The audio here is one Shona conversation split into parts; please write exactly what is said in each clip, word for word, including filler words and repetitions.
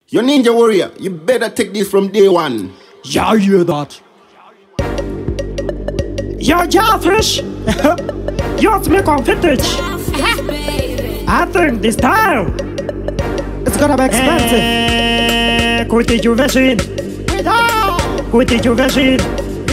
Yo, Ninja Warrior, you better take this from day one. Yeah, I hear that. Yo, Jawfish! You want to make on vintage? I think this time it's gonna be expensive. Eh, Cuide de vecino. Cuide de vecino.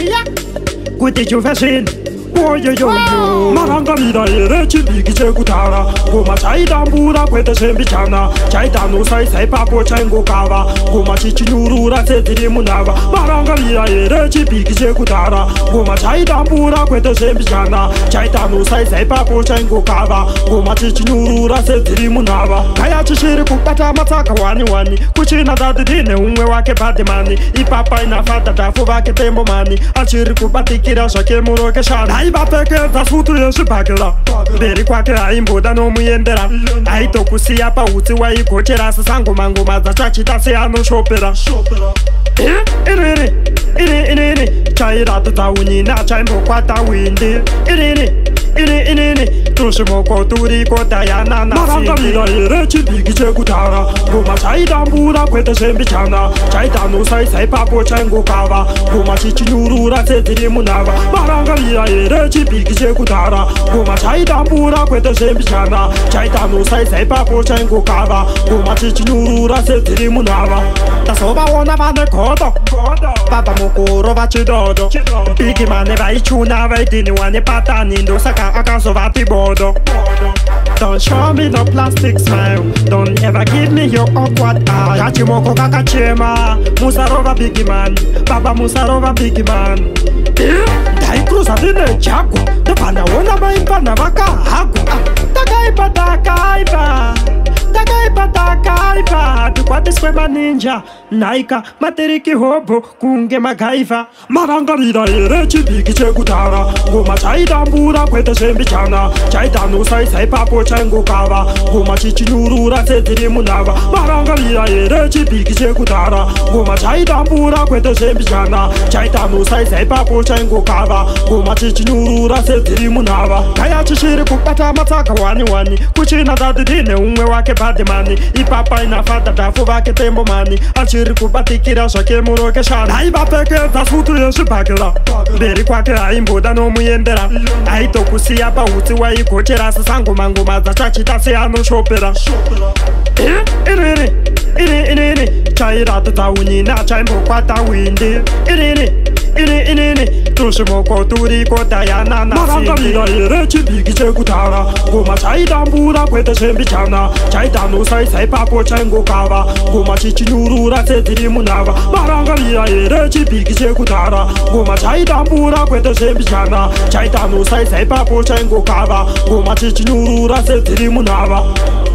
Cuide de vecino. Oye yo yo Maranga vida ere chibiki chekutara Goma chaida mbura kwete sembichana Chaida no sai sai papo chango kava Goma chichi nurura setiri munava Maranga vida ere chibiki chekutara Goma chaida mbura kwete sembichana Chaida no sai sai papo chango kava Goma chichi nurura setiri munava Kaya chishiri kupata mataka wani wani Kuchina dadi dine unwe wake badi mani Ipapa inafata tafu wake tembo mani Achiri kupati kira shake muroke shana Ibateke futu yesu pakela Beri kwake aimboda no muyendera Aito kusia pa uti wa ikochera Sasango mango maza chachita se ano shopera Eh, ere ere Ere ere ere Chaira tuta unina chaimbo kwata windi Ere ere Ere ere ere Tushimoko turi kota ya nana Maranga vida ere chibiki chekutara Goma chaida mbura kwete sembichana Chaida no sai sai papo chango kava Goma chichi nurura setiri munava Maranga vida ere chibiki chekutara Goma chaida mbura kwete sembichana Chaida no sai sai papo chango kava Goma chichi nurura setiri munava Tasoba wona vane kodo Papa mukuro vachidodo Bigi mane vai chuna vai dini wane patani Ndo saka akaso vati bodo Don't show me no plastic smile Don't ever give me your awkward eye Yachimoko kakachema Musarova bigi man Baba Musarova bigi man Dai cruza dine chako Depana wona maimpana vaka hago Takaipa takaipa Takaipa takaipa Tukwate skwema ninja Naika materiki hobo kunge magaiva Maranga vida ere chibiki chekutara Goma chaida mbura kwete sembichana Chaida no sai sai papo chango kava Goma chichi nurura setiri munava Maranga vida ere chibiki chekutara Goma chaida mbura kwete sembichana Chaida no sai sai papo chango kava Goma chichi nurura setiri munava Kaya chishiri kupata mataka wani wani Kuchina dadi dine unwe wake badi mani Ipapa inafata tafu wake tembo mani Achiri kupati kira shake muroke shana Aibapeke tasutu yesu pakela Beri kwake aimboda no muyendera Aito kusia pa uti wa ikochera Sasango mango maza chachita se ano shopera Eh, ere ere Ere ere ere Chaira tuta unina chaimbo kwata windi Ere ere Ere ere ere Tushimoko turi kota ya nana Maranga vida ere chibiki chekutara Goma chaida mbura kwete sembichana Chaida no sai sai papo chango kava Goma chichi nurura setiri munava Maranga vida ere chibiki chekutara Goma chaida mbura kwete sembichana Chaida no sai sai papo chango kava Goma chichi nurura setiri munava